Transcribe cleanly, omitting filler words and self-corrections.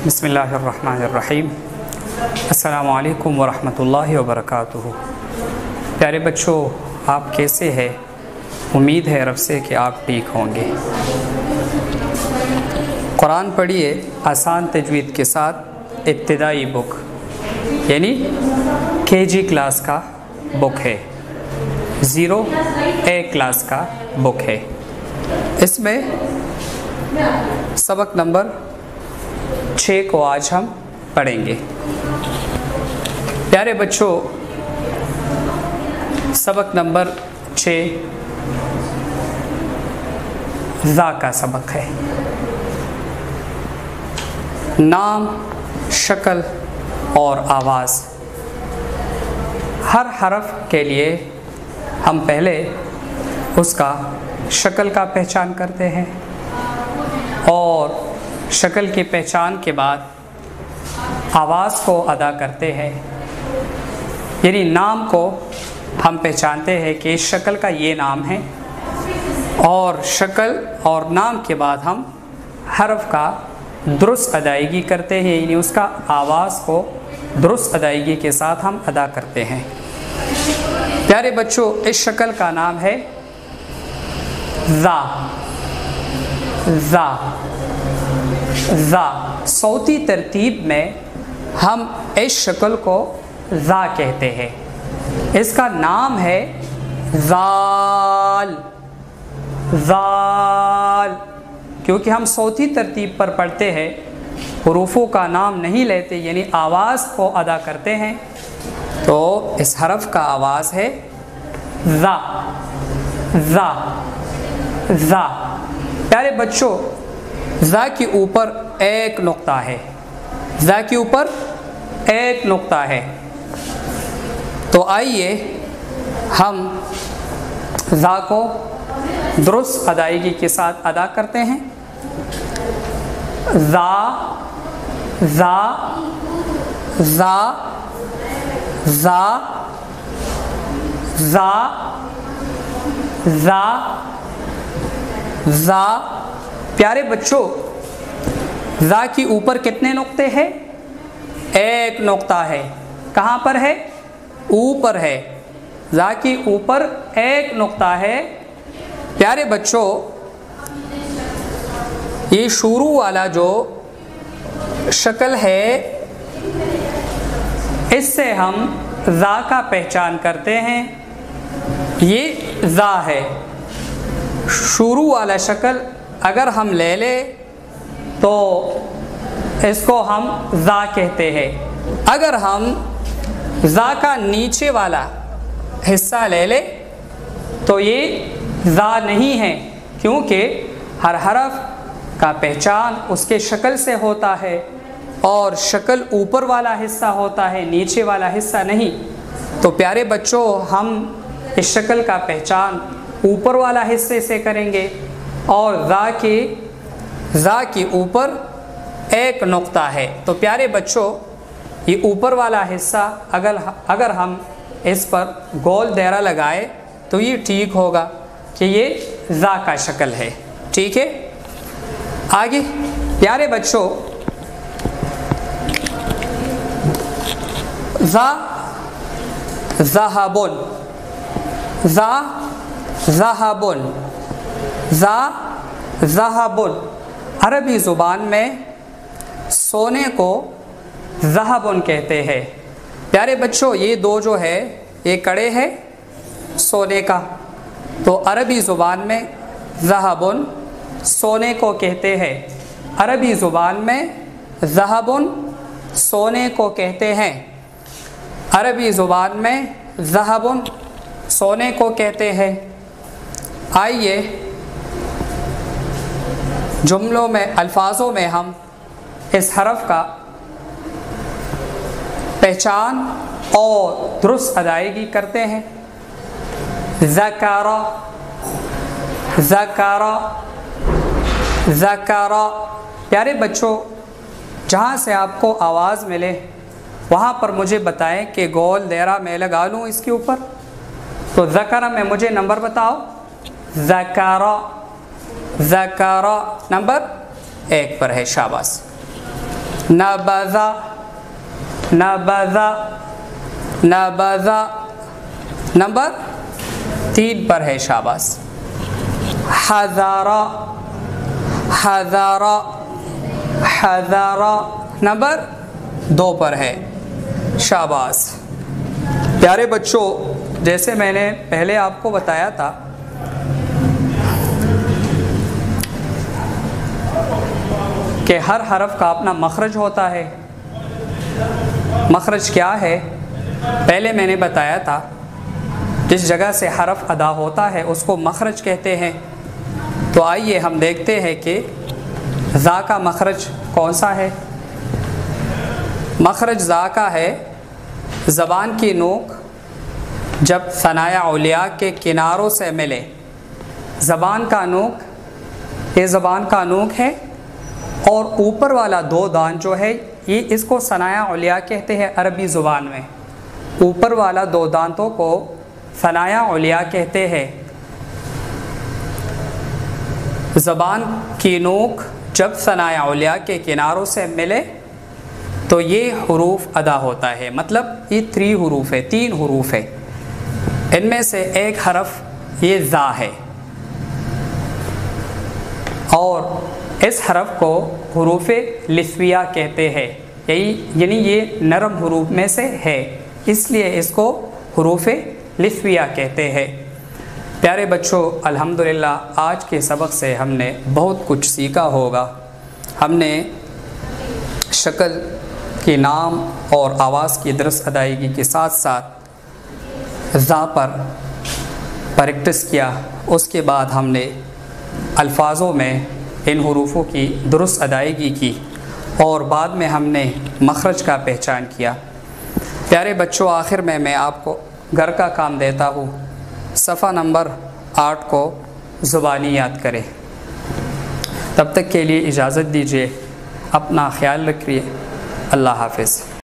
بسم اللہ الرحمن الرحیم۔ السلام علیکم ورحمۃ اللہ وبرکاتہ۔ پیارے بچوں، آپ کیسے ہیں؟ امید ہے رب سے کہ آپ ٹھیک ہوں گے۔ قرآن پڑھیے آسان تجوید کے ساتھ ابتدائی بک یعنی KG کلاس کا بک ہے، 0A کلاس کا بک ہے۔ اس میں سبق نمبر 6 کو آج ہم پڑھیں گے۔ پیارے بچوں، سبق نمبر 6 ذا کا سبق ہے۔ نام، شکل اور آواز۔ ہر حرف کے لیے ہم پہلے اس کا شکل کا پہچان کرتے ہیں اور شکل کی پہچان کے بعد آواز کو ادا کرتے ہیں، یعنی نام کو ہم پہچانتے ہیں کہ اس شکل کا یہ نام ہے، اور شکل اور نام کے بعد ہم حرف کا درست ادائیگی کرتے ہیں، یعنی اس کا آواز کو درست ادائیگی کے ساتھ ہم ادا کرتے ہیں۔ پیارے بچوں، اس شکل کا نام ہے ذا۔ ذا ذا صوتی ترتیب میں ہم اس شکل کو ذا کہتے ہیں۔ اس کا نام ہے ذال۔ ذال کیونکہ ہم صوتی ترتیب پر پڑھتے ہیں، حروفوں کا نام نہیں لیتے، یعنی آواز کو ادا کرتے ہیں، تو اس حرف کا آواز ہے ذا۔ ذا ذا۔ پیارے بچوں، ذا کے اوپر ایک نقطہ ہے۔ ذا کے اوپر ایک نقطہ ہے، تو آئیے ہم ذا کو درست ادائیگی کے ساتھ ادا کرتے ہیں۔ ذا ذا ذا ذا ذا ذا ذا۔ پیارے بچوں، ذا کے اوپر کتنے نقطے ہیں؟ ایک نقطہ ہے۔ کہاں پر ہے؟ اوپر ہے۔ ذا کے اوپر ایک نقطہ ہے۔ پیارے بچوں، یہ شروع والا جو شکل ہے، اس سے ہم ذا کا پہچان کرتے ہیں۔ یہ ذا ہے۔ شروع والا شکل اگر ہم لے لیں تو اس کو ہم ذا کہتے ہیں۔ اگر ہم ذا کا نیچے والا حصہ لے لیں تو یہ ذا نہیں ہے، کیونکہ ہر حرف کا پہچان اس کے شکل سے ہوتا ہے، اور شکل اوپر والا حصہ ہوتا ہے، نیچے والا حصہ نہیں۔ تو پیارے بچوں، ہم اس شکل کا پہچان اوپر والا حصے سے کریں گے، اور ذا کے اوپر ایک نقطہ ہے۔ تو پیارے بچوں، یہ اوپر والا حصہ اگر ہم اس پر گول دائرہ لگائے تو یہ ٹھیک ہوگا کہ یہ ذا کا شکل ہے۔ ٹھیک ہے، آگے پیارے بچوں، ذا ذہبن۔ ذا ذہبن۔ ذا ذہبن۔ عربی زبان میں سونے کو ذہبن کہتے ہیں۔ پیارے بچوں، یہ دو جو ہے، یہ کڑے ہے سونے کا، تو عربی زبان میں ذہبن سونے کو کہتے ہیں۔ عربی زبان میں ذہبن سونے کو کہتے ہیں۔ عربی زبان میں ذہبن سونے کو کہتے ہیں۔ آئیے جملوں میں، الفاظوں میں ہم اس حرف کا پہچان اور درست ادائیگی کرتے ہیں۔ ذکر ذکر ذکر۔ پیارے بچوں، جہاں سے آپ کو آواز ملے وہاں پر مجھے بتائیں کہ گول دائرہ میں لگا لوں اس کے اوپر۔ تو ذکر میں مجھے نمبر بتاؤ۔ ذکر نمبر 1 پر ہے، شاباش۔ नबज़ा नबज़ा नबज़ा। नंबर 3 पर है, शाबाश। हज़ारा हज़ारा हज़ारा। नंबर 2 पर है, शाबाश। प्यारे बच्चों, जैसे मैंने पहले आपको बताया था कि हर हरफ का अपना मखरज होता है। मखरज क्या है, पहले मैंने बताया था, जिस जगह से हरफ अदा होता है उसको मखरज कहते हैं। तो आइए हम देखते हैं कि ज़ा का मखरज कौन सा है। मखरज ज़ा का है, ज़बान की नोक जब सनाया उलिया के किनारों से मिले। ज़बान का नोक, ये ज़बान का नोक है, और ऊपर वाला 2 दांत जो है ये इसको सनाया उलिया कहते हैं अरबी ज़ुबान में। ऊपर वाला 2 दांतों को सनाया उलिया कहते हैं। ज़बान की नोक जब सनाया उलिया के किनारों से मिले तो ये हुरूफ अदा होता है। मतलब ये 3 हुरूफ है, 3 हुरूफ है। इनमें से एक हरफ ये ज़ा है, और इस हरफ को हुरूफ लिस्विया कहते हैं। यानी ये नरम हुरूफ में से है, इसलिए इसको हुरूफ लिस्विया कहते हैं। प्यारे बच्चों, अल्हम्दुलिल्लाह आज के सबक से हमने बहुत कुछ सीखा होगा। हमने शक्ल के नाम और आवाज़ की दुरुस्त अदायगी के साथ साथ ज़ा पर प्रैक्टिस किया। उसके बाद हमने अल्फाजों में इन हुरूफों की दुरुस्त अदायगी की, और बाद में हमने मखरज का पहचान किया। प्यारे बच्चों, आखिर में मैं आपको घर का काम देता हूँ। सफ़ा नंबर 8 को ज़ुबानी याद करें। तब तक के लिए इजाज़त दीजिए। अपना ख्याल रखिए। अल्लाह हाफ़िज़।